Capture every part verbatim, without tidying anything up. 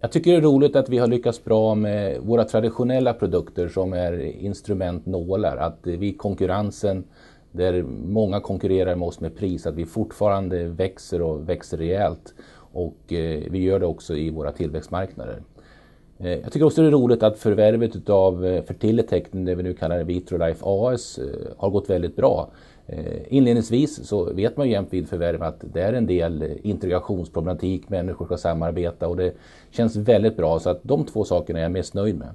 Jag tycker det är roligt att vi har lyckats bra med våra traditionella produkter som är instrumentnålar. Att vi i konkurrensen, där många konkurrerar med oss med pris, att vi fortfarande växer och växer rejält. Och vi gör det också i våra tillväxtmarknader. Jag tycker också det är roligt att förvärvet av Fertilitech, det vi nu kallar Vitrolife A S, har gått väldigt bra. Inledningsvis så vet man ju jämt vid förvärv att det är en del integrationsproblematik, människor ska samarbeta och det känns väldigt bra, så att de två sakerna är jag mest nöjd med.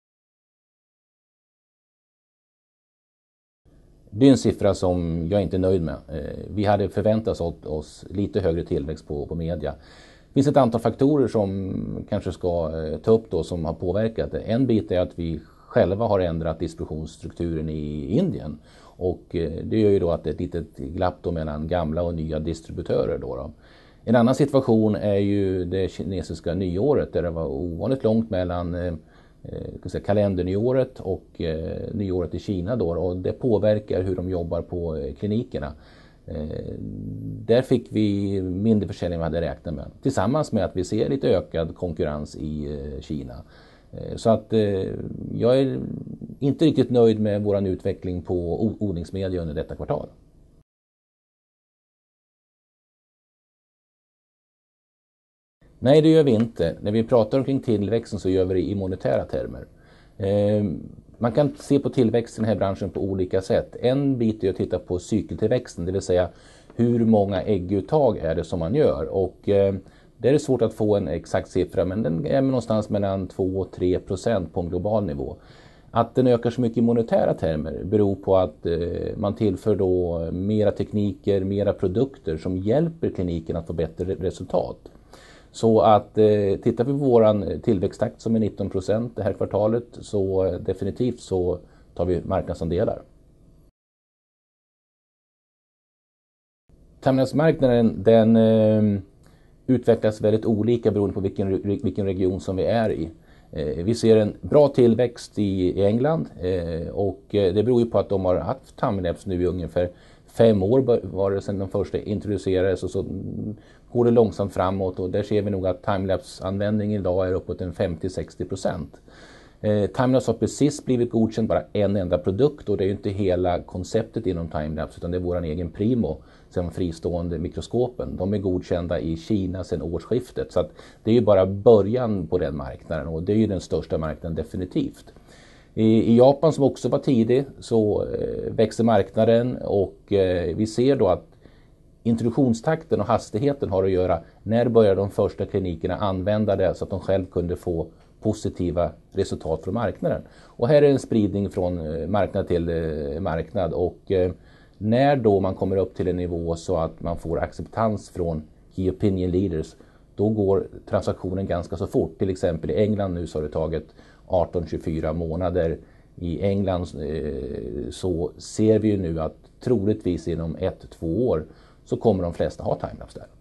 Det är en siffra som jag inte är nöjd med. Vi hade förväntat oss lite högre tillväxt på, på media. Det finns ett antal faktorer som kanske ska ta upp då som har påverkat det. En bit är att vi själva har ändrat distributionsstrukturen i Indien. Och det gör ju då att det är ett litet glapp då mellan gamla och nya distributörer. Då då. En annan situation är ju det kinesiska nyåret, där det var ovanligt långt mellan eh, säga, kalendernyåret och eh, nyåret i Kina. Då, och det påverkar hur de jobbar på eh, klinikerna. Eh, där fick vi mindre försäljning än vi hade räknat med. Tillsammans med att vi ser lite ökad konkurrens i eh, Kina. Så att eh, jag är inte riktigt nöjd med vår utveckling på odlingsmedia under detta kvartal. Nej, det gör vi inte. När vi pratar omkring tillväxten så gör vi det i monetära termer. Eh, man kan se på tillväxten i den här branschen på olika sätt. En bit är att titta på cykeltillväxten, det vill säga hur många ägguttag är det som man gör. Och eh, det är svårt att få en exakt siffra, men den är någonstans mellan två och tre procent på en global nivå. Att den ökar så mycket i monetära termer beror på att eh, man tillför då mera tekniker, mera produkter som hjälper kliniken att få bättre resultat. Så att eh, tittar vi på våran tillväxttakt som är nitton procent det här kvartalet, så eh, definitivt så tar vi marknadsandelar. Timelapse-marknaden, den eh, utvecklas väldigt olika beroende på vilken, vilken region som vi är i. Eh, vi ser en bra tillväxt i, i England eh, och det beror ju på att de har haft timelapse nu i ungefär fem år var det sedan de första introducerades, och så går det långsamt framåt, och där ser vi nog att timelapse-användningen idag är uppåt en femtio till sextio procent. Eh, timelapse har precis blivit godkänd bara en enda produkt, och det är ju inte hela konceptet inom timelapse utan det är vår egen Primo, som fristående mikroskopen. De är godkända i Kina sedan årsskiftet, så att det är ju bara början på den marknaden, och det är ju den största marknaden definitivt. I, i Japan, som också var tidig, så eh, växer marknaden, och eh, vi ser då att introduktionstakten och hastigheten har att göra när börjar de första klinikerna använda det så att de själv kunde få positiva resultat från marknaden. Och här är en spridning från marknad till marknad, och när då man kommer upp till en nivå så att man får acceptans från Key Opinion Leaders, då går transaktionen ganska så fort. Till exempel i England nu så har det tagit arton till tjugofyra månader. I England så ser vi ju nu att troligtvis inom ett till två år så kommer de flesta ha timelapse där.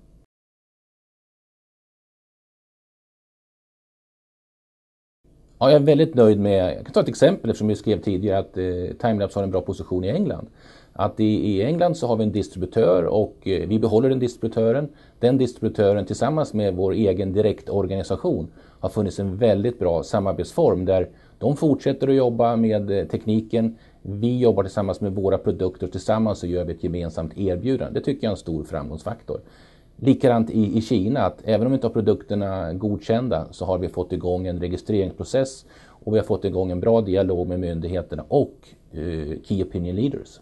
Ja, jag är väldigt nöjd med, jag kan ta ett exempel eftersom vi skrev tidigare att eh, timelapse har en bra position i England. Att i, i England så har vi en distributör, och eh, vi behåller den distributören. Den distributören tillsammans med vår egen direktorganisation har funnits en väldigt bra samarbetsform där de fortsätter att jobba med eh, tekniken. Vi jobbar tillsammans med våra produkter, och tillsammans så gör vi ett gemensamt erbjudande. Det tycker jag är en stor framgångsfaktor. Likadant i, i Kina, att även om vi inte har produkterna godkända så har vi fått igång en registreringsprocess, och vi har fått igång en bra dialog med myndigheterna och eh, Key Opinion Leaders.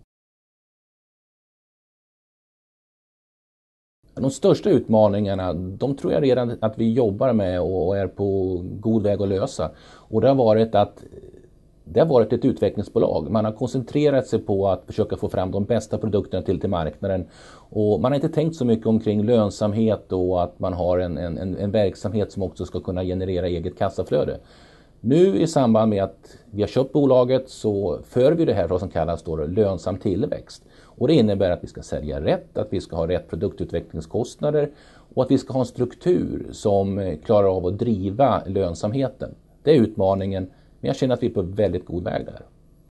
De största utmaningarna, de tror jag redan att vi jobbar med och är på god väg att lösa. Och det har varit att det har varit ett utvecklingsbolag. Man har koncentrerat sig på att försöka få fram de bästa produkterna till, till marknaden. Och man har inte tänkt så mycket omkring lönsamhet och att man har en, en, en verksamhet som också ska kunna generera eget kassaflöde. Nu i samband med att vi har köpt bolaget så för vi det här som kallas då lönsam tillväxt. Och det innebär att vi ska sälja rätt, att vi ska ha rätt produktutvecklingskostnader och att vi ska ha en struktur som klarar av att driva lönsamheten. Det är utmaningen, men jag känner att vi är på väldigt god väg där.